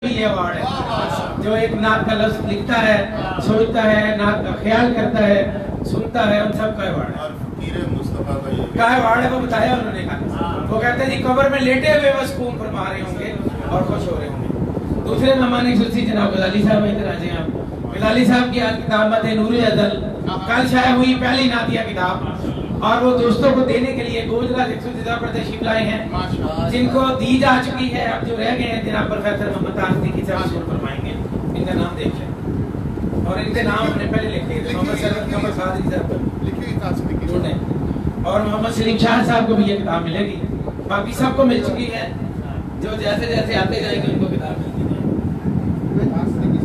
یہ ایوارڈ ہے جو ایک نعت کا لفظ لکھتا ہے، سوچتا ہے، نعت کا خیال کرتا ہے، سنتا ہے، ان سب کا ایوارڈ ہے۔ کا ایوارڈ ہے وہ بتایا انہوں نے کہا، وہ کہتے ہیں جی قبر میں لیٹے ہوئے وہ سکون فرما رہے ہوں گے اور خوش ہو رہے ہوں گے۔ دوسرے مہمان خصوصی جناب غزالی صاحب ادھر آ جائیں آپ۔ غزالی صاحب کی آج کتاب مد نور ازل کل شائع ہوئی پہلی نعتیہ کتاب، اور وہ دوستوں کو دینے کے لیے گوجرات 113 پر تشریف لائے ہیں، جن کو دی جا چکی ہے، اب جو رہ گئے ہیں جناب پروفیسر محمد طاہر صدیقی صاحب شروع فرمائیں گے، ان کا نام دیکھ لیں، اور ان کے نام ہم نے پہلے لکھ دیے تھے، محمد سرور قمر قادری صاحب نے، اور محمد سلیم شاہ صاحب کو بھی یہ کتاب ملے گی، باقی سب کو مل چکی ہے، جو جیسے جیسے آتے جائیں گے ان کو کتاب ملتی جائے گی۔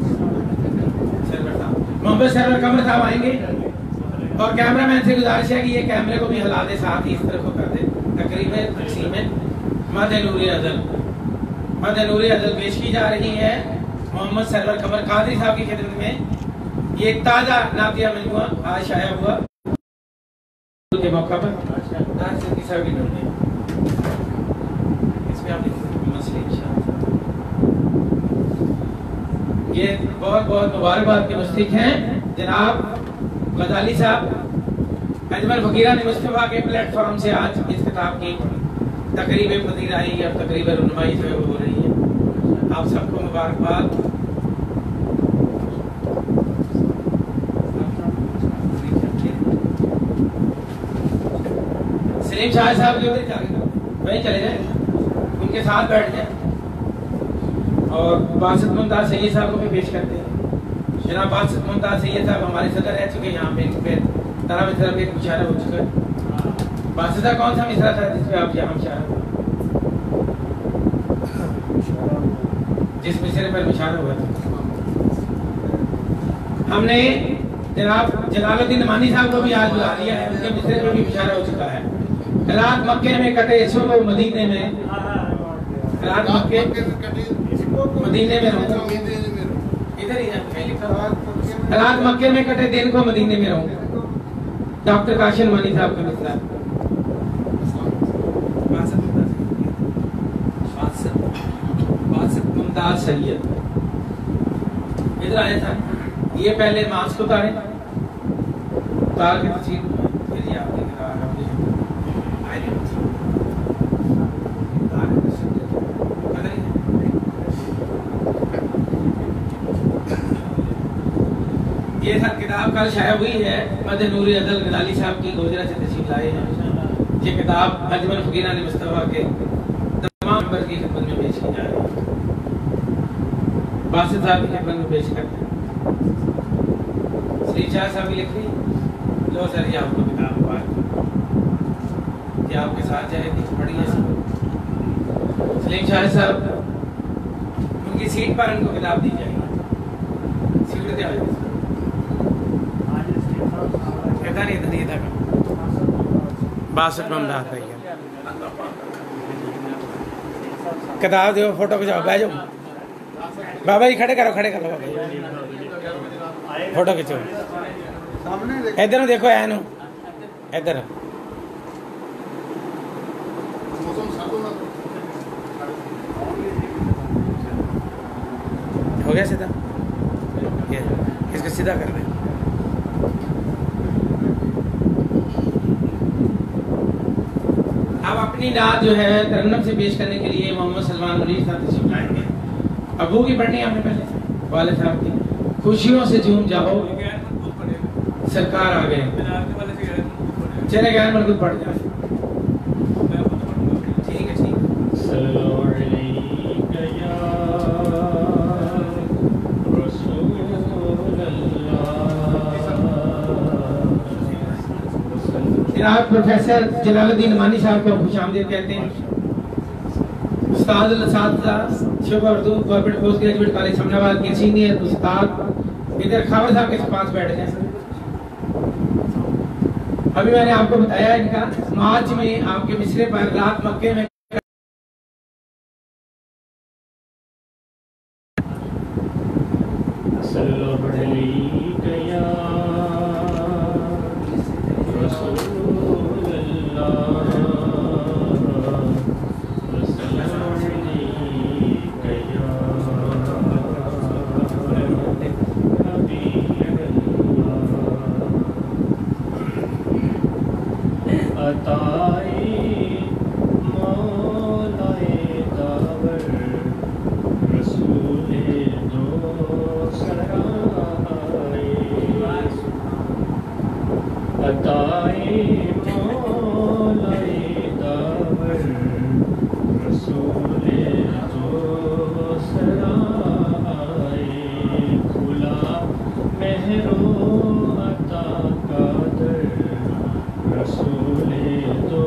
محمد سرور قمر صاحب آئیں گے، اور کیمرہ مین سے گزارش ہے کہ یہ کیمرے کو بھی ہلا دے، ساتھ ہی اس طرف کو کر دے۔ تقریب تقسیم مد نور ازل، مد نور ازل پیش کی جا رہی ہے محمد سرور قمر قادری صاحب کی خدمت میں۔ یہ ایک تازہ نعتیہ مجموعہ آج شائع ہوا کے موقع پر، طاہر صدیقی صاحب کی ڈھونڈ میں اس میں آپ مسلم شاہ، یہ بہت بہت مبارکباد کے مستحق ہیں جناب غزالی صاحب۔ اجمل فقیران مصطفیٰ کے پلیٹ فارم سے آج اس کتاب کی تقریب پذیرائی اور تقریب رونمائی جو ہے وہ ہو رہی ہے، آپ سب کو مبارکباد۔ سلیم شاہ صاحب جو وہیں چلے جائیں، ان کے ساتھ بیٹھ جائیں، اور باسط ممتاز سید صاحب کو بھی پیش کرتے ہیں۔ جناب باسط ممتاز سید صاحب ہمارے صدر رہ چکے، یہاں پہ طرف طرف ایک مشاعرہ ہو چکا ہے۔ باسطہ کون سا مصرع تھا جس پہ آپ یہاں مشاعرہ ہوا؟ جس مصرے پر مشاعرہ ہوا تھا ہم نے جناب جلال الدین نعمانی صاحب کو بھی آج بلا لیا ہے، ان کے مصرے پر بھی مشاعرہ ہو چکا ہے۔ رات مکے میں کٹے صبح مدینے میں، رات مکے مدینے میں رہوں، ادھر ہی ہے، رات مکے میں کٹے دن کو مدینے میں رہوں، ڈاکٹر کاشن مانی صاحب کا مصرع۔ باسط ممتاز سید ادھر آیا تھا، یہ پہلے ماسک اتارے، اتار کے تصویر پھر یہ آپ نے یہ سب کتاب کل شائع ہوئی ہے، مد نور ازل غزالی صاحب کی گوجرا سے تشریف لائے ہیں۔ یہ کتاب اجمل فقیران مصطفیٰ کے تمام ممبر کی خدمت میں پیش کی جا رہی ہے، باسط صاحب کی خدمت میں پیش کرتے ہیں۔ سلیم شاہ صاحب کی لکھ رہی، لو سر یہ آپ کو کتاب یہ آپ کے ساتھ جائے گی، پڑھیے اس کو۔ سلیم شاہ صاحب ان کی سیٹ پر ان کو کتاب دی جائے گی، سیٹ دے آئے باسط ممتاز ہے کتاب دیو، فوٹو کھچاؤ، بیٹھ جاؤ بابا جی، کھڑے کرو، کھڑے کرو بابا جی، فوٹو کھچو، ادھر دیکھو، اینو ادھر ہو گیا سیدھا، اس کو سیدھا کر دیں۔ اب اپنی نعت جو ہے ترنم سے پیش کرنے کے لیے محمد سلمان منیر صاحب تشریف لائیں گے۔ ابو کی پڑھنی ہم نے پہلے، والد صاحب کی، خوشیوں سے جھوم جاؤ سرکار آ گئے، چلے غیر ملکوت پڑھ جائیں، ٹھیک ہے ٹھیک جناب پروفیسر جلال الدین نعمانی صاحب کو خوش آمدید کہتے ہیں۔ استاد الاساتذہ شعبہ Urdu government post graduate college Amanabad کے سینئر استاد ادھر خاور صاحب کے پاس بیٹھ جائیں۔ ابھی میں نے آپ کو بتایا ان کا مارچ میں آپ کے مصرے پر رات مکے میں عطائے مولائے داور رسول دو سرائے عطائے مولائے داور رسول دو سرائے کھلا مہرو عطا کا در رسول دو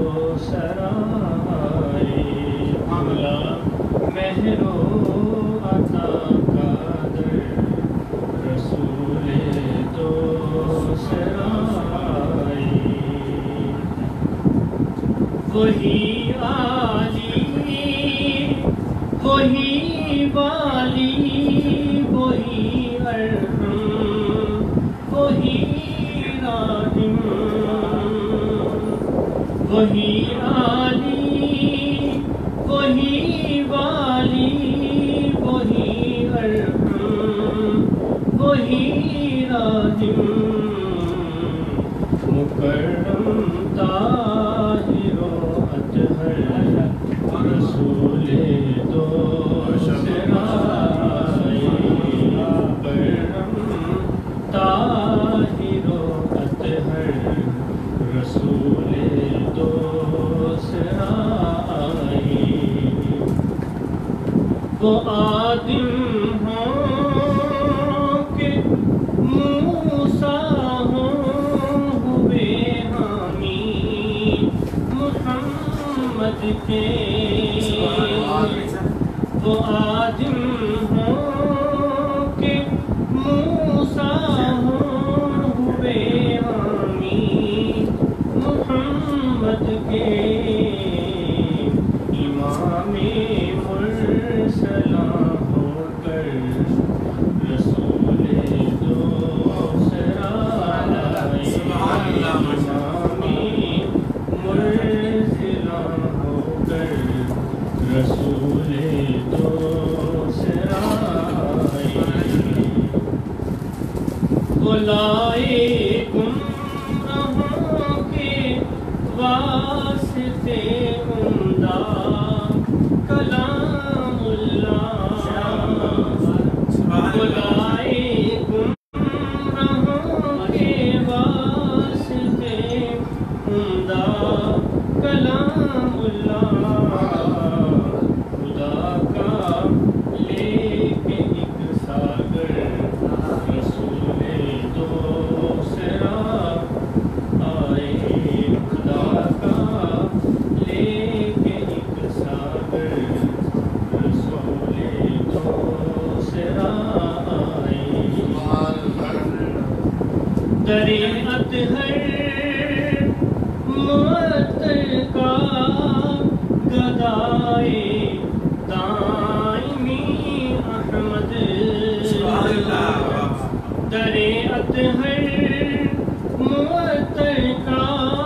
سرائے کھلا مہرو عطا کا در رسول دو سرائے وہی عالی وہی والی وہی ارحم وہی راحم وہی عالی وہی والی وہی ارحم وہی راحم مکرم طاہر و اطہر رسول دو سرائے مکرم طاہر و اطہر رسول دو سرائے وہ آدم ہوں کہ موسیٰ ہوئے حامی محمد کے وہ آدم ہوں کہ موسیٰ ہوئے حامی محمد کے امام مرسلہ ہو کر رسول دو سرائے امام مرسلہ ہو کر رسول دو سرائے بلائے گمراہوں کے واسطے عمدہ کلام اللہ بلائے گمراہوں کے واسطے عمدہ کلام اللہ خدا کا لے کے ایک ساگر رسول دو سرائے خدا کا لے کے ایک ساگر رسول دو سرائے در اطہر معطر کا گدائے دائمی احمد در اطہر معطر کا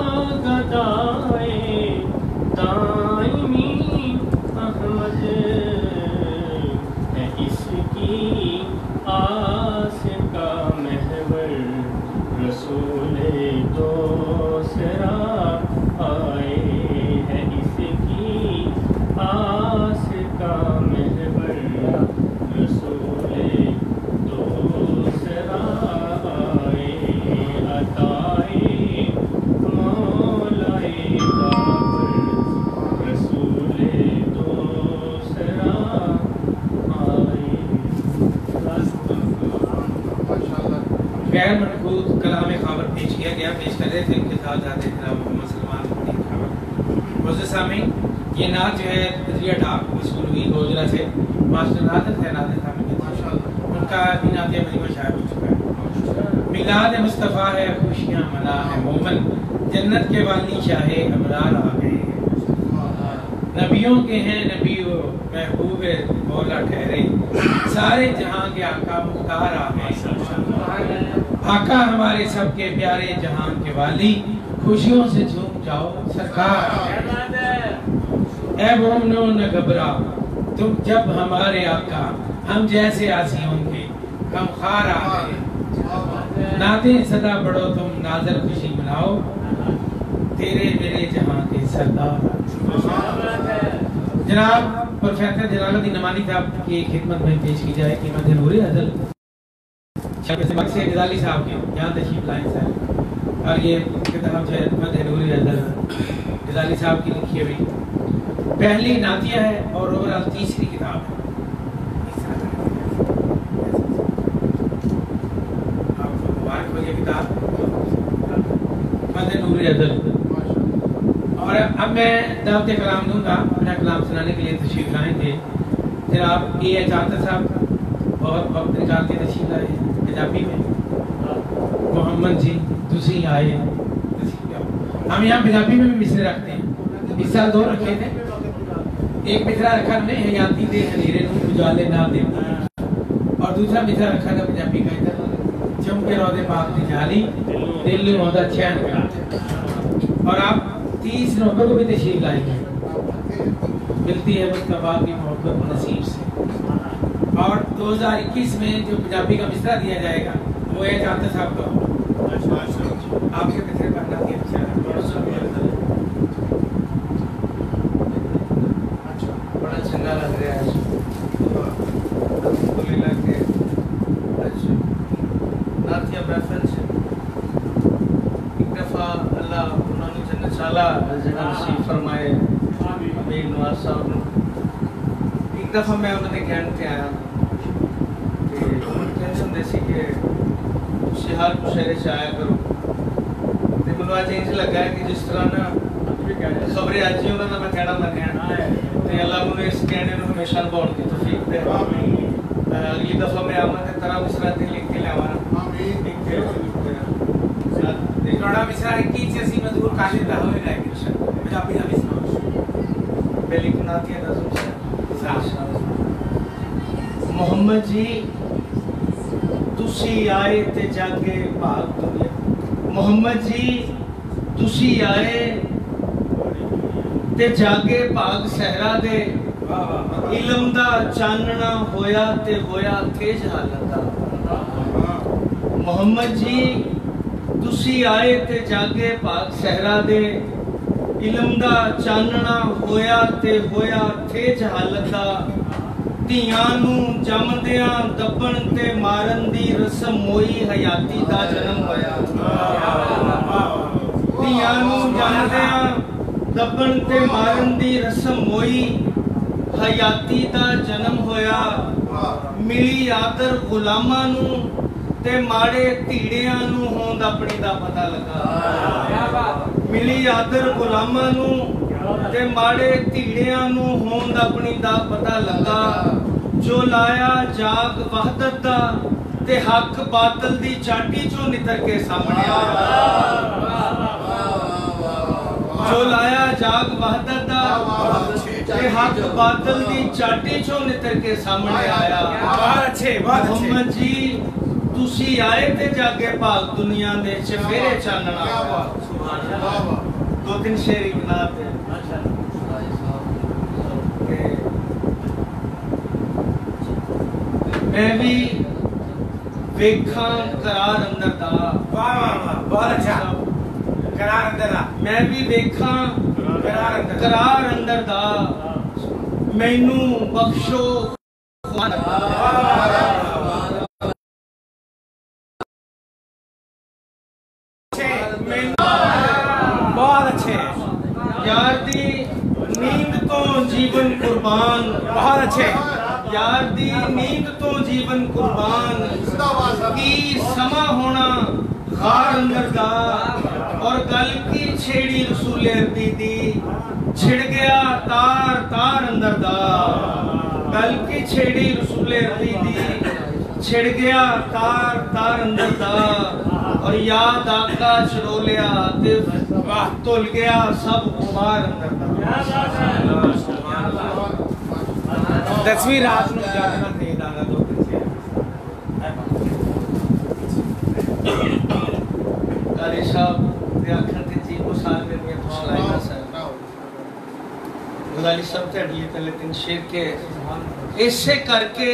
گدائے دائمی احمد ہے اس کی آس کا محور رسول دو سرائے ہے اس کی آس کا محور رسول دو سرائے عطائے مولائے داور رسول دو سرائے غیر منقول کلام خاور پیش کیا گیا، پیش کر رہے تھے ان کے ساتھ آتے تھے محمد سلمان خاور۔ معزز سامعین، یہ نعت جو ہے نظریہ ڈاک وصول ہوئی گوجرا سے، ماسٹر نادر ہے نادر سامعین، ان کا بھی نعتیہ مجمع شائع ہو چکا ہے۔ میلاد مصطفیٰ ہے خوشیاں منا ہے مومن، جنت کے والی شاہ ابرار آ گئے ہیں، نبیوں کے ہیں نبی و محبوب مولا ٹھہرے، سارے جہاں کے آقا مختار آ گئے، آقا ہمارے سب کے پیارے جہان کے والی، خوشیوں سے جھوم جاؤ سرکار۔ اے مومنو نہ گھبرا تم جب ہمارے آقا ہم جیسے عاصیوں کے غم خوار آ گئے، نعتیں صدا پڑھو تم ناظر خوشی مناؤ، تیرے میرے جہاں کے سردار جناب پروفیسر جلال الدین نعمانی صاحب کی خدمت میں پیش کی جائے کہ مدح نور ازل سے غزالی صاحب کے یہاں تشریف لائیں صاحب، اور یہ کتاب جو ہے مدح نور ازل غزالی صاحب کی لکھی ہوئی پہلی نعتیہ ہے اور اوورال تیسری کتاب ہے۔ آپ کو مبارک ہو یہ کتاب مدح نور ازل۔ اور اب میں دعوت کلام دوں گا، اپنا کلام سنانے کے لیے تشریف لائے تھے جناب اے ایچ عاطف صاحب، بہت وقت نکال کے تشریف لائے پنجابی میں۔ محمد جی تسی آئے، ہم یہاں پنجابی میں بھی مصرے رکھتے ہیں، اس سال 2 رکھے تھے، ایک مصرا رکھا ہم نے حیاتی دے ہنیرے نو اجالے نہ دے، اور دوسرا مصرا رکھا تھا پنجابی کا ادھر چمکے روضے پاک دی جالی دل میں ہوتا چین کا۔ اور آپ 30 نومبر کو بھی تشریف لائیں گے، ملتی ہے مصطفیٰ کی محبت نصیب سے۔ اور 2021 میں جو پنجابی کا مصرا دیا جائے گا وہ ہے عاطف صاحب کا، آپ کے مصرے پڑھنا بھی اچھا ہے، بڑا چنگا لگ رہا ہے الحمدللہ کہ نعتیہ محفل سے ایک دفعہ اللہ انہوں نے جنت شالا نصیب فرمائے امیر نواز صاحب نے۔ ایک دفعہ میں انہوں نے کہنے تے آیا کہ کہنے سندے سی کہ شہار کو شہرے سے آیا کرو، تو مجھے آج انج لگا ہے کہ جس طرح نا خبریں آج ہی انہوں نے میں کہنا تے اللہ مجھے اس کہنے میں ہمیشہ بہت کی توفیق دے۔ اگلی دفعہ میں آمد ہے طرح مصرا دے لکھ کے لے آوانا تھوڑا مصرا 21 سے اسی مدور کاشت رہا ہوئے گا پنجابی کا مصرا پہلی کناتیہ نظم سے محمد جی تسی آئے تے جاگے پاک دنیا، محمد جی تسی آئے تے جاگے پاک صحرا دے، علم دا چاننا ہویا تے ہویا تیج حالت دا۔ محمد جی تسی آئے تے جاگے پاک صحرا دے، علم دا چاننا ہویا تے ہویا تیج حالت دا۔ دھیاں نو جمدیاں دبن تے مارن دی رسم ہوئی حیاتی دا جنم ہویا۔ دھیاں نو جمدیاں دبن تے مارن دی رسم ہوئی حیاتی دا جنم ہویا۔ ملی آدر غلاماں نو تے ماڑے تیڑیاں نو ہوند اپنی دا پتہ لگا۔ ملی آدر غلاماں نو تے ماڑے تیڑیاں نو ہوند اپنی دا پتہ لگا۔ جو لایا جاگ وحدت دا تے حق باطل دی چاٹی چوں نتر کے سامنے آیا۔ جو لایا جاگ وحدت دا تے حق باطل دی چاٹی چوں نتر کے سامنے آیا۔ محمد جی تسی آئے تے جاگے پاک دنیا دے چفیرے چاننا۔ 2-3 شعر اقنات ہے۔ میں بھی ویکھاں قرار اندر دا، بہت اچھا قرار اندر دا، میں بھی ویکھاں قرار اندر دا، مینوں بخشو بہت اچھے یار دی نیند تو جیون قربان، بہت اچھے یار دی نیند تو جیون قربان، کی سما ہونا غار اندر دا، اور گل کی چھیڑی رسول عربی دی، چھڑ گیا تار تار اندر دا، گل کی چھیڑی رسول عربی دی، چھڑ گیا تار تار اندر دا، اور یاد آقا چرو لیا تے تل گیا سب غبار اندر دا۔ 10ویں رات نو جاگنا تے دادا 2-3 شعر قاری صاحب دے آکھن تے جی کو سال میں تو سلائی نہ سر غزالی صاحب تے اڈیے پہلے 3 شعر کے ایسے کر کے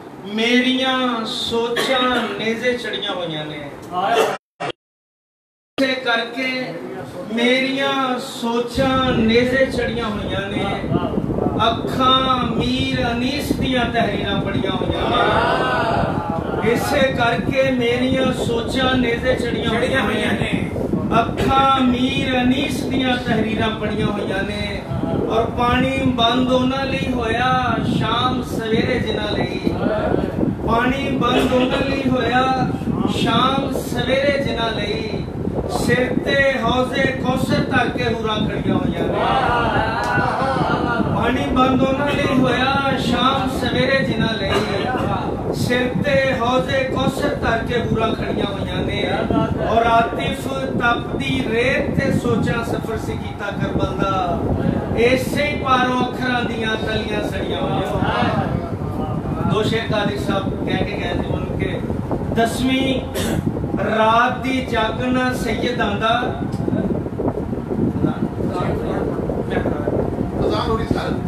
میریاں سوچاں نیزے چڑیاں ہویاں نے۔ کر کے میریاں سوچاں نیزے چڑیاں ہوئیاں نے اکھاں میر انیس دیاں تحریراں پڑھیاں ہوئیاں نے اسے کر کے میریاں سوچاں نیزے چڑیاں ہوئیاں نے اکھاں میر انیس دیاں تحریراں پڑھیاں ہوئیاں نے اور پانی بند ہونا لی ہویا شام سویرے جنا لئی پانی بند ہونا لی ہویا شام سویرے جنا لئی سر تے حوضے کوثر تک کے ہورا کھڑیاں ہویا پانی بند ہونا لی ہویا شام سویرے جنا لئی سر تے حوضے کوثر تک کے ہورا کھڑیاں ہویا نے اور عاطف تپ دی ریت تے سوچاں سفر سے کیتا کربل دا ایسے ہی پاروں اکھراں دیاں تلیاں سڑیاں ہویا دو شیر قادر صاحب کہہ کے گئے تھے ان کے 10ویں رات دی جاگنا سید آندہ اذان ہو رہی سر